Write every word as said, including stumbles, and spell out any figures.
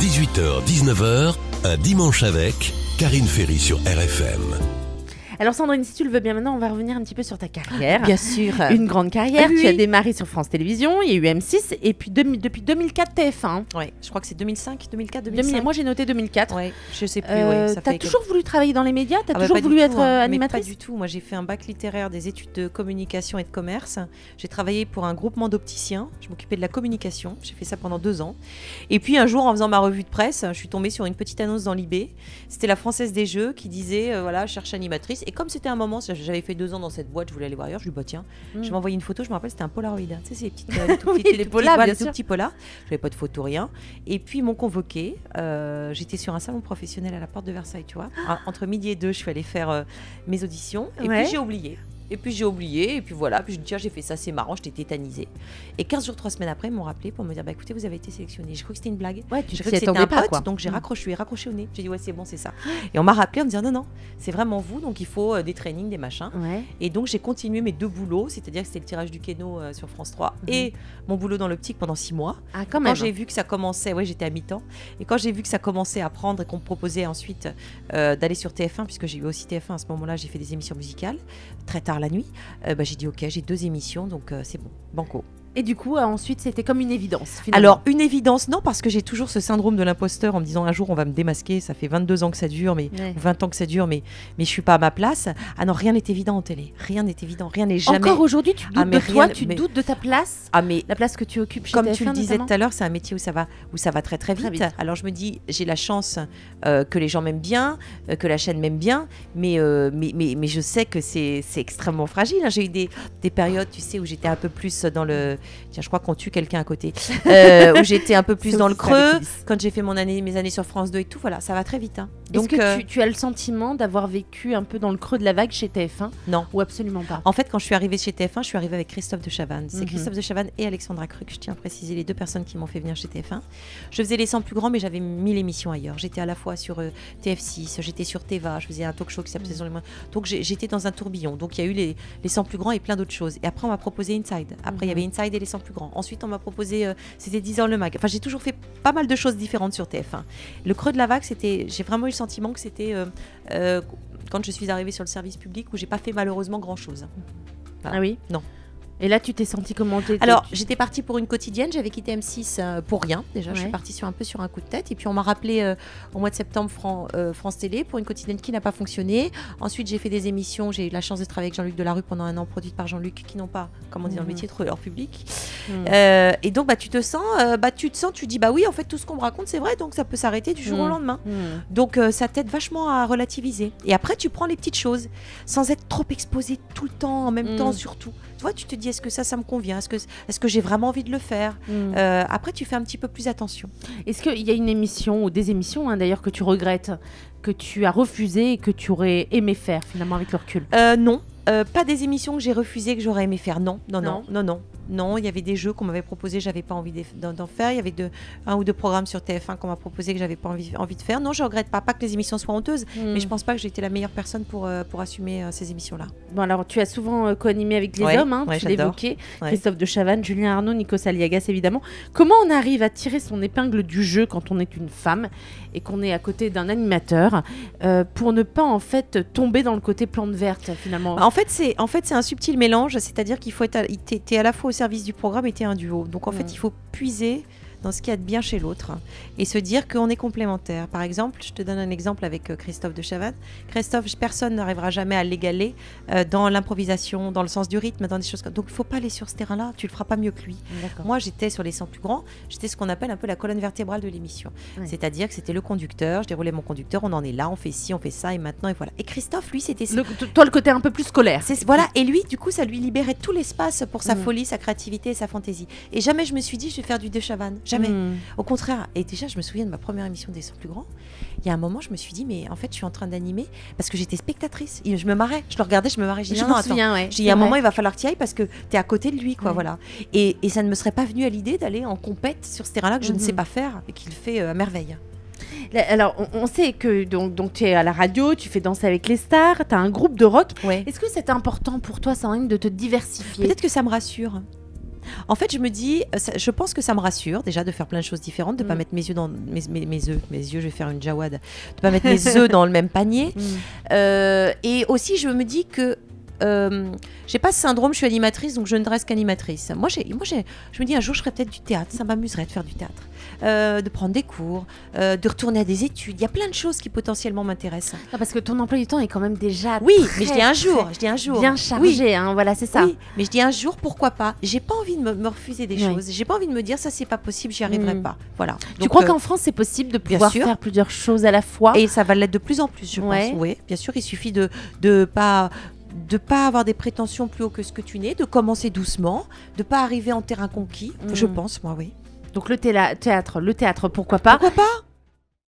dix-huit heures dix-neuf heures, un dimanche avec Karine Ferry sur R F M. Alors Sandrine, si tu le veux bien maintenant, on va revenir un petit peu sur ta carrière. Bien sûr. Une grande carrière. Ah, oui, tu as oui. démarré sur France Télévisions, il y a eu M six et puis deux- depuis deux mille quatre T F un. Ouais, je crois que c'est deux mille cinq, deux mille quatre, deux deux mille cinq. mille, moi j'ai noté deux mille quatre. Ouais, je sais plus. Euh, ouais, ça t'as fait toujours voulu travailler dans les médias? T'as Ah bah, toujours pas du voulu tout, être hein. euh, Mais animatrice? Pas du tout. Moi, j'ai fait un bac littéraire, des études de communication et de commerce. J'ai travaillé pour un groupement d'opticiens. Je m'occupais de la communication. J'ai fait ça pendant deux ans. Et puis un jour, en faisant ma revue de presse, je suis tombée sur une petite annonce dans l'I B. C'était la Française des Jeux qui disait, euh, voilà, cherche animatrice. Et comme c'était un moment, j'avais fait deux ans dans cette boîte, je voulais aller voir ailleurs. Je lui dis, bah tiens, Mm. je m'ai envoyé une photo. Je me rappelle, c'était un Polaroid. Tu sais, c'est les petites, euh, les tout Oui, petits- les les petits- polars, voilà, bien les tout sûr. petits polars. J'avais pas de photo, rien. Et puis ils m'ont convoqué. Euh, J'étais sur un salon professionnel à la porte de Versailles, tu vois. Ah, Entre midi et deux, je suis allée faire euh, mes auditions. Et Ouais. puis j'ai oublié. Et puis j'ai oublié, et puis voilà, puis je me dis tiens j'ai fait ça, c'est marrant, j'étais tétanisée. Et quinze jours, trois semaines après, ils m'ont rappelé pour me dire bah écoutez vous avez été sélectionné. J'ai cru que c'était une blague. Ouais, tu J'ai t'y cru que c'était attendais un pas, pote, quoi. donc j'ai Mm. raccroché, je lui ai raccroché au nez. J'ai dit ouais c'est bon c'est ça. Et on m'a rappelé en me disant non non, c'est vraiment vous, donc il faut euh, des trainings, des machins. Ouais. Et donc j'ai continué mes deux boulots, c'est-à-dire que c'était le tirage du Keno euh, sur France trois Mhm. et mon boulot dans l'optique pendant six mois. Ah, quand Quand même. j'ai vu que ça commençait, ouais, j'étais à mi-temps, et quand j'ai vu que ça commençait à prendre et qu'on me proposait ensuite euh, d'aller sur T F un, puisque j'ai eu aussi T F un à ce moment-là, j'ai fait des émissions musicales très tard la nuit, euh, bah, j'ai dit ok, j'ai deux émissions, donc euh, c'est bon, banco. Et du coup, euh, ensuite, c'était comme une évidence. Finalement. Alors, une évidence, non, parce que j'ai toujours ce syndrome de l'imposteur en me disant un jour on va me démasquer, ça fait vingt-deux ans que ça dure, mais Ouais. ou vingt ans que ça dure, mais, mais je suis pas à ma place. Ah non, rien n'est évident en télé, rien n'est évident, rien n'est jamais. Encore aujourd'hui, tu doutes Ah, mais de toi, rien- tu mais- doutes de ta place, Ah mais la place que tu occupes chez comme T F un tu le disais notamment. tout à l'heure, c'est un métier où ça va, où ça va très très vite. Très vite. Alors je me dis, j'ai la chance euh, que les gens m'aiment bien, euh, que la chaîne m'aime bien, mais, euh, mais, mais, mais je sais que c'est c'est extrêmement fragile. hein. J'ai eu des, des périodes, tu sais, où j'étais un peu plus dans le... Tiens, je crois qu'on tue quelqu'un à côté. Euh, où j'étais un peu plus C'est dans le aussi ça, les creux. coulisses. Quand j'ai fait mon année, mes années sur France deux et tout, voilà, ça va très vite. hein. Est-ce Donc, que euh, tu, tu as le sentiment d'avoir vécu un peu dans le creux de la vague chez T F un non. ou absolument pas? En fait, quand je suis arrivée chez T F un, je suis arrivée avec Christophe de Chavannes. C'est Mhm. Christophe de Chavannes et Alexandra Cruc, je tiens à préciser, les deux personnes qui m'ont fait venir chez T F un. Je faisais les cent plus grands, mais j'avais mille émissions ailleurs. J'étais à la fois sur euh, T F six, j'étais sur Teva, je faisais un talk show qui s'appelait Saison les Moins. Donc j'ai- j'étais dans un tourbillon. Donc il y a eu les, les cent plus grands et plein d'autres choses. Et après, on m'a proposé Inside. Après, il y avait Inside et les cent plus grands. Ensuite, on m'a proposé, euh, c'était dix heures le mag. Enfin, j'ai toujours fait pas mal de choses différentes sur T F un. Le creux de la vague, c'était, j'ai vraiment eu le sentiment que c'était euh, euh, quand je suis arrivée sur le service public où j'ai pas fait malheureusement grand chose. Ah oui. Non. Et là, tu t'es senti comment? T'es- Alors, tu- j'étais partie pour une quotidienne, j'avais quitté M six euh, pour rien. Déjà, je Ouais. suis partie sur un peu sur un coup de tête. Et puis, on m'a rappelé euh, au mois de septembre Fran- euh, France Télé pour une quotidienne qui n'a pas fonctionné. Ensuite, j'ai fait des émissions. J'ai eu la chance de travailler avec Jean-Luc Delarue pendant un an, produites par Jean-Luc, qui n'ont pas, comme on dit dans le Mhm. métier, trouvé leur public. Mhm. Euh, et donc, bah, tu te sens, euh, bah, tu te sens, tu dis, bah oui, en fait, tout ce qu'on me raconte, c'est vrai, donc ça peut s'arrêter du jour Mhm. au lendemain. Mhm. Donc euh, ça t'aide vachement à relativiser. Et après, tu prends les petites choses sans être trop exposé tout le temps, en même Mm. temps, surtout. Tu vois, tu te dis, est-ce que ça, ça me convient? Est-ce que, est-ce que j'ai vraiment envie de le faire? Mhm. Euh, Après, tu fais un petit peu plus attention. Est-ce qu'il y a une émission ou des émissions hein, d'ailleurs que tu regrettes, que tu as refusé et que tu aurais aimé faire finalement avec le recul? Euh, non. Euh, pas des émissions que j'ai refusées que j'aurais aimé faire. Non, non, non, Non. non, non. Non, il y avait des jeux qu'on m'avait proposés, j'avais pas envie d'eff- d'en d'en faire. Il y avait deux, un ou deux programmes sur T F un qu'on m'a proposé que j'avais pas envie, envie de faire. Non, je regrette pas. Pas que les émissions soient honteuses, mais je pense pas que j'ai été la meilleure personne pour, euh, pour assumer euh, ces émissions-là. Bon alors tu as souvent euh, co-animé avec les Ouais, hommes, hein, ouais, tu j'adore. l'évoquais, Ouais. Christophe de Chavannes, Julien Arnaud, Nikos Aliagas évidemment. Comment on arrive à tirer son épingle du jeu quand on est une femme et qu'on est à côté d'un animateur euh, pour ne pas en fait tomber dans le côté plante verte finalement? En fait, c'est en fait c'est un subtil mélange, c'est-à-dire qu'il faut être, à, t'es, t'es à la fois au service du programme et t'es un duo. Donc en Mm. fait, il faut puiser dans ce qu'il y a de bien chez l'autre et se dire qu'on est complémentaires. Par exemple, je te donne un exemple avec euh, Christophe de Chavannes. Christophe, personne n'arrivera jamais à l'égaler euh, dans l'improvisation, dans le sens du rythme, dans des choses comme... Donc il ne faut pas aller sur ce terrain-là, tu le feras pas mieux que lui. D'accord. Moi, j'étais sur les cent plus grands, j'étais ce qu'on appelle un peu la colonne vertébrale de l'émission. Ouais. C'est-à-dire que c'était le conducteur, je déroulais mon conducteur, on en est là, on fait ci, on fait ça, et maintenant, et voilà. Et Christophe, lui, c'était... Le- t- toi le côté un peu plus scolaire. C'est- voilà, et lui, du coup, ça lui libérait tout l'espace pour sa Mm. folie, sa créativité et sa fantaisie. Et jamais je me suis dit, je vais faire du De Chavannes. Jamais. Mm. Au contraire. Et déjà, je me souviens de ma première émission des cent plus grands. Il y a un moment, je me suis dit, mais en fait, je suis en train d'animer parce que j'étais spectatrice. Et je me marrais. Je le regardais, je me marrais. Je dis, Je non, me non, attends. souviens, ouais. J'ai dit, il y a un C'est moment, vrai. il va falloir que tu y ailles parce que tu es à côté de lui, quoi, Ouais. voilà. Et, et ça ne me serait pas venu à l'idée d'aller en compète sur ce terrain-là que je ne Mhm. sais pas faire et qu'il fait euh, à merveille. Là, alors on, on sait que donc, donc tu es à la radio, tu fais Danser avec les stars, tu as un groupe de rock. Ouais. Est-ce que c'est important pour toi, Sandrine, de te diversifier? Peut-être que ça me rassure. En fait, je me dis, ça- je pense que ça me rassure déjà de faire plein de choses différentes, de ne pas Mm. mettre mes yeux dans mes, mes, mes œufs, mes yeux, je vais faire une jawad, de pas mettre mes œufs dans le même panier. Mm. Euh, et aussi, je me dis que euh, j'ai pas ce syndrome, je suis animatrice, donc je ne reste qu'animatrice. Moi, j'ai, moi j'ai, je me dis un jour, je ferai peut-être du théâtre, ça m'amuserait de faire du théâtre, euh, de prendre des cours, euh, de retourner à des études. Il y a plein de choses qui potentiellement m'intéressent. Non, parce que ton emploi du temps est quand même déjà Oui, très, mais je dis un très jour, je dis un jour. bien Oui. chargé, hein, voilà, c'est ça. Oui, mais je dis un jour, pourquoi pas. J'ai pas envie de me, me refuser des Ouais. choses. J'ai pas envie de me dire ça, c'est pas possible, j'y arriverai Mm. pas. Voilà. Tu Donc, crois euh, qu'en France, c'est possible de bien pouvoir sûr. faire plusieurs choses à la fois? et ça va l'être de plus en plus, je Ouais. pense. Oui, bien sûr, il suffit de de pas de pas avoir des prétentions plus haut que ce que tu n'es, de commencer doucement, de pas arriver en terrain conquis. Mm. Je pense, moi, oui. Donc le théla- théâtre, le théâtre, pourquoi pas? Pourquoi pas